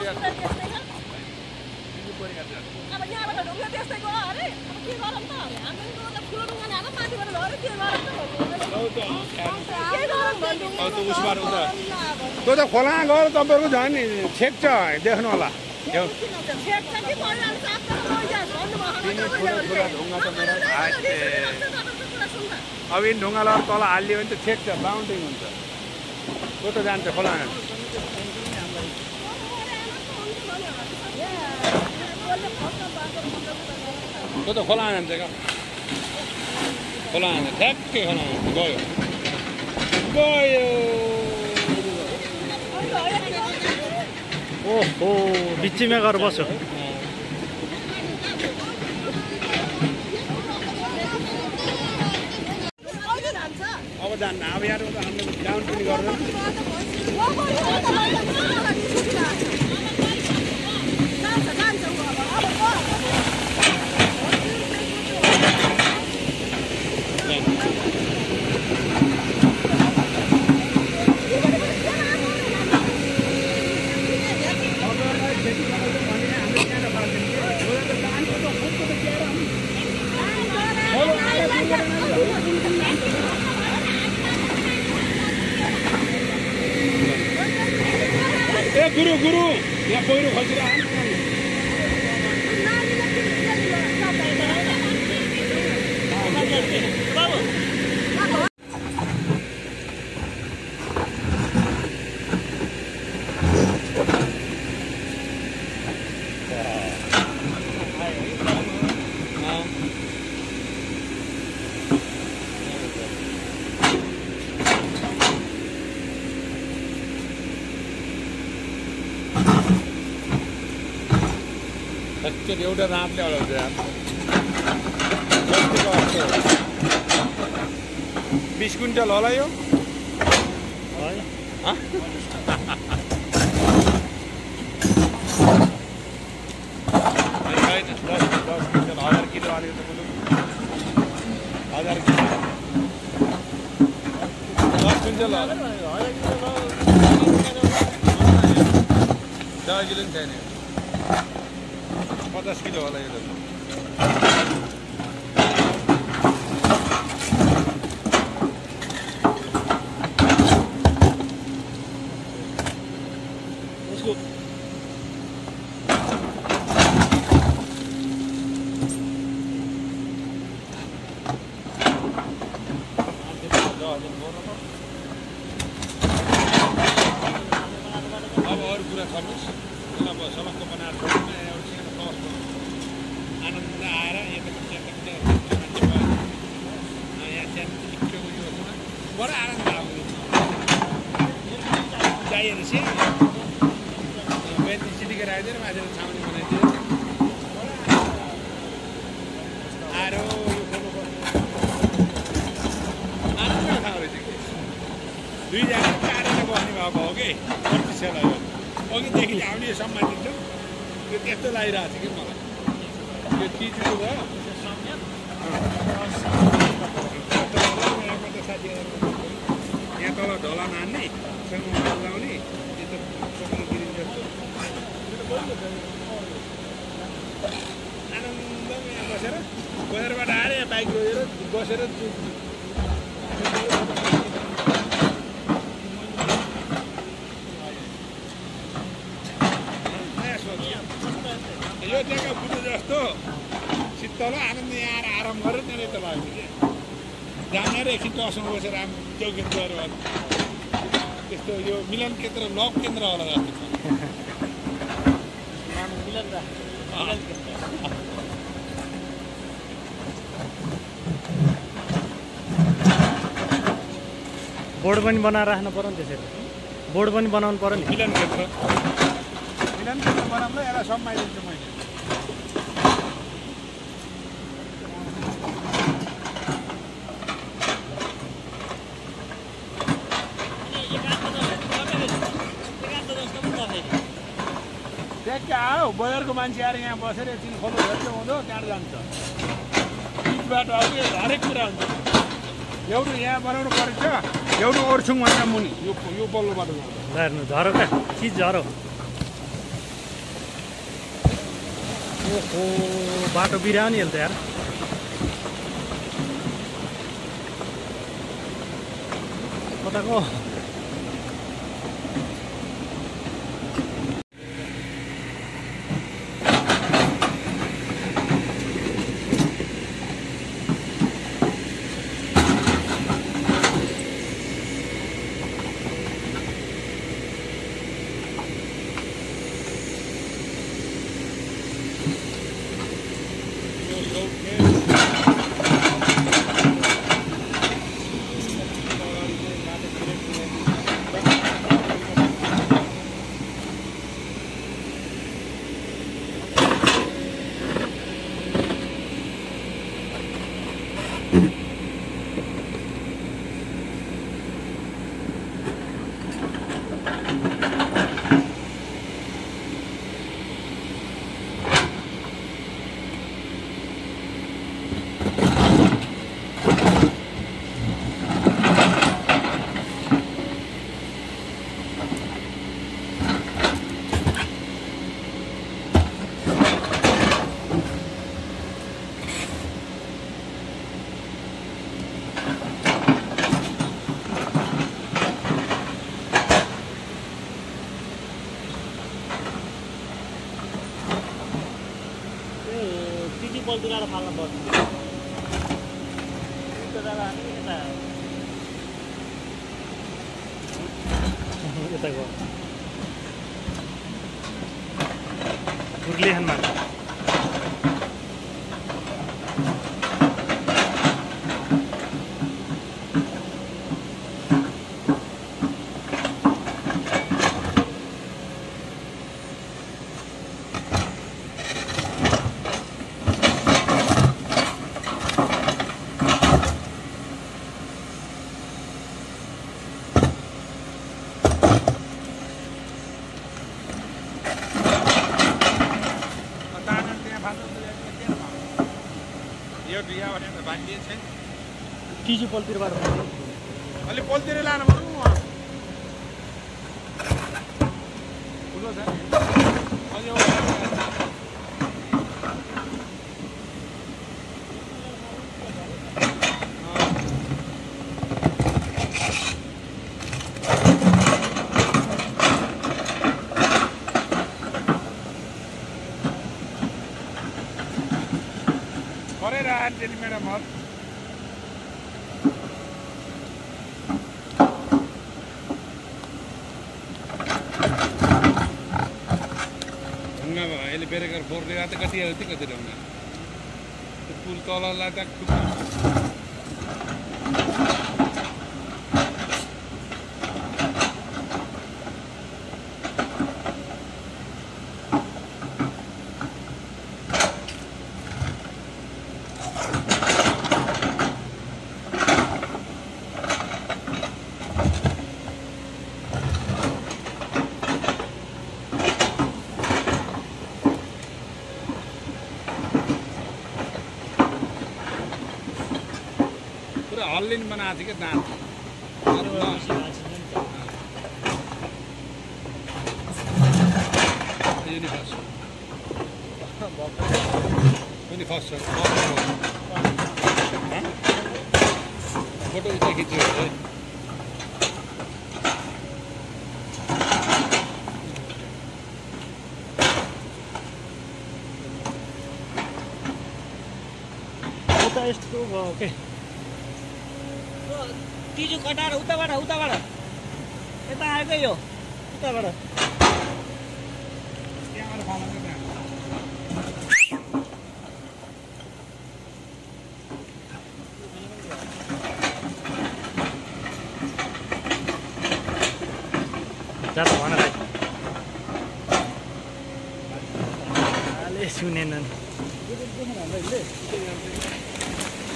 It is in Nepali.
अब यहाँबाट ढुङ्गा त्यस्तै गयो अरे अब के गरौँ त हामी त ठुलो ढुङ्गा ल्याएको माथिबाट लड्यो के गरौँ त त्यो त खोला गएर तपाईँको झन् छेक छ देख्नु होला अब यिन ढुङ्गा लगेर तल हालियो भने त छेक छ बााउन्ड्रिङ हुन्छ त्यो त जान्छ खोला त्यो त खोला जान्छ क्या खोला जान्छ ठ्याक्कै खोला जान्छ गयो ओहो बिचमा गएर बस्यो अब जान्न अब यहाँ हामीले डाउन पनि गर्दैन गुरु गुरु यहाँ पहिरो खसेर एउटा रातले अडाउँछ 20 क्विन्टल होला यो होइन 10 क्विन्टल 1000 किलो हाल्यो त 1000 किलो 10 क्विन्टल होला 10 किलो नि छैन 50 किलो होला यो अब अरू कुरा गर्नुहोस् अब समस्त बनाएर आनन्द आएर बडा आनन्द आएको चाहिएर चाहिँ सिटिकेर आइदिएर माथि छाउनी बनाइदियो आएर आनन्द खाएको रहेछ कि 2 जना 4 जना बस्ने भएको हो कि 25 अघिदेखि हामीले सम्मान दिन्छौँ त्यो त्यस्तो लागिरहेको छ कि मलाई यो चिजको भयो यहाँ तल ढोला नान्ने लाउने आनन्दमा यहाँ बसेर बजारबाट आएर यहाँ बाइक रोजेर बसेर यो जग्गा बुझ्नु जस्तो शीतल आनन्द यहाँ आएर आराम गरेर त्यहाँ यता लाग्यो कि जाने र एकछिन टसमा बसेर चौकी गएर त्यस्तो यो मिलन केन्द्र लक केन्द्र होला जस्तो बोर्ड पनि बनाएर राख्नु पर्यो नि त्यसरी बोर्ड पनि बनाउनु पर्यो नि मिलन केन्द्र बनाउँदा यसलाई सम्हालिदिन्छु मैले ट्याक्कै आयो बजारको मान्छे आएर यहाँ बसेर एकछिन खोलो हेर्दै हुँदो त्यहाँबाट जान्छ बिच बाटो आउँछ हरेक कुरा हुन्छ एउटा यहाँ बनाउनु पर्छ एउटा ओर्छौँ भनेर मुनि यो पल्लो बाटो हेर्नु झरो क्या चिज झरो ओहो बाटो बिरायो नि यसले त यार कताको बल्दुरा फाल्न पर्छ यता गयो उर्लेहानमा टिजी पोलतिरबाट अलि पोलतिर लानु पर्नु ठुलो छ अलि गरेर आन्टी म्याडम अहिले बेरेकर बोर्डेर त कति ल्याउने पुल तललाई त हल्लिन बनाएको थियो क्या दाँत फर्स्ट फोटो उता खिच्यो है उता यस्तो भयो के टिजु कटाएर उताबाट यता आएको यो उताबाट त्यहाँबाट फलाउँछ जात भनेर सुनेनन्